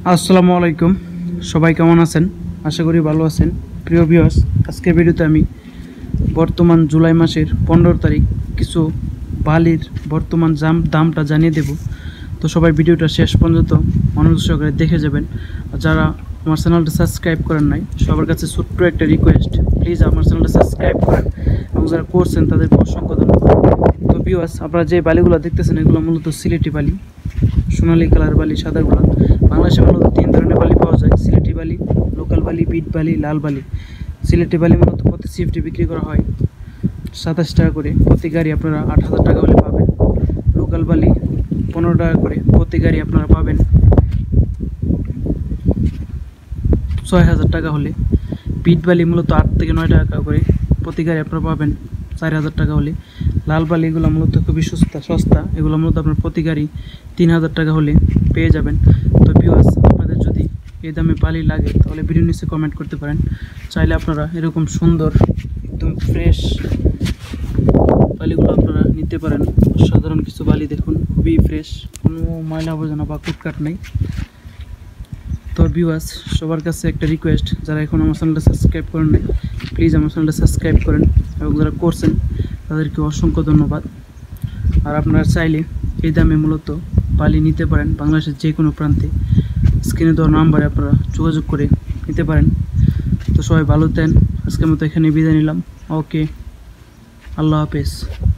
আসসালামু আলাইকুম, সবাই কেমন আছেন? আশা করি ভালো আছেন। প্রিয় ভিউয়ার্স, আজকের ভিডিওতে আমি বর্তমান জুলাই মাসের 15 তারিখ কিছু বালির বর্তমান দামটা জানিয়ে দেব। তো সবাই ভিডিওটা শেষ পর্যন্ত মনোযোগ সহকারে দেখে যাবেন। আর যারা আমার চ্যানেলটা সাবস্ক্রাইব করেন নাই, সবার কাছে ছোট্ট একটা রিকোয়েস্ট, প্লিজ আমার চ্যানেলটা সাবস্ক্রাইব করেন এবং যারা করছেন তাদেরকে অসংখ্য ধন্যবাদ। তো ভিউয়ার্স, আপনারা যে বালিগুলো দেখতেছেন এগুলো মূলত সিলেটি বালি, সোনালী কালার বালি, সাদাগুলা। বাংলাদেশে মূলত 3 ধরনের বালি পাওয়া যায়: সিলেটি বালি, লোকাল বালি, বিট বালি, লাল বালি। সিলেটি বালি মূলত প্রতি সিফটে বিক্রি করা হয় 27 টাকা করে, প্রতি গাড়ি আপনারা 8,000 টাকা হলে পাবেন। লোকাল বালি 15 টাকা করে, প্রতি গাড়ি আপনারা পাবেন 6,000 টাকা হলে। বিট বালি মূলত 8 থেকে 9 টাকা করে, প্রতি গাড়ি আপনারা পাবেন 4,000 টাকা হলে। লাল বালি এগুলো মূলত খুবই সস্তা, এগুলো মূলত আপনার প্রতি গাড়ি 3,000 টাকা হলে পেয়ে যাবেন। তো ভিউয়ার্স, আপনাদের যদি এই দামে বালি লাগে তাহলে ভিডিও নিচে কমেন্ট করতে পারেন। চাইলে আপনারা এরকম সুন্দর একদম ফ্রেশ বালিগুলো আপনারা নিতে পারেন। সাধারণ কিছু বালি দেখুন, খুবই ফ্রেশ, কোনো ময়লা আবর্জনা বা কুটকাট নেই। তো ভিউয়ার্স, সবার কাছে একটা রিকোয়েস্ট, যারা এখন আমার চ্যানেলটা সাবস্ক্রাইব করেন নাই, প্লিজ আমার চ্যানেলটা সাবস্ক্রাইব করেন এবং যারা করছেন তাদেরকে অসংখ্য ধন্যবাদ। আর আপনারা চাইলে এই দামে মূলত বালি নিতে পারেন বাংলাদেশের যে কোনো প্রান্তে। স্ক্রিনে দেওয়া নাম্বারে আপনারা যোগাযোগ করে নিতে পারেন। তো সবাই ভালো থাকেন, আজকের মতো এখানে বিদায় নিলাম। ওকে, আল্লাহ হাফেজ।